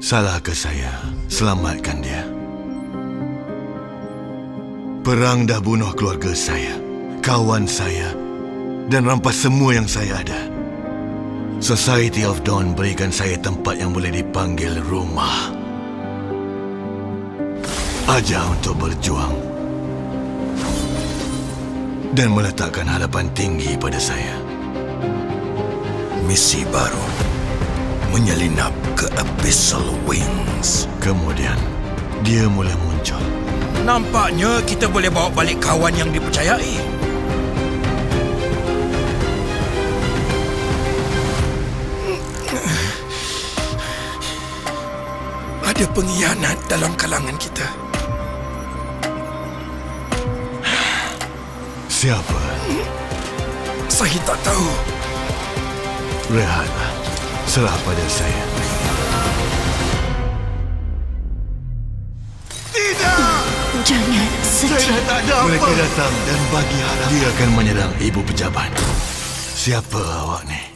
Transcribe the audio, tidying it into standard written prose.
Salah ke saya selamatkan dia? Perang dah bunuh keluarga saya, kawan saya, dan rampas semua yang saya ada. Society of Dawn berikan saya tempat yang boleh dipanggil rumah. Ajar untuk berjuang dan meletakkan harapan tinggi pada saya. Misi baru menyelinap ke Abyssal Wings. Kemudian dia mula muncul. Nampaknya kita boleh bawa balik kawan yang dipercayai. Ada pengkhianat dalam kalangan kita. Siapa? Saya tak tahu. Rehatlah. Serah pada saya. Tidak! Jangan sedih. Saya dah tak ada apa. Mereka datang dan bagi harap dia akan menyerang ibu pejabat. Siapa awak ni?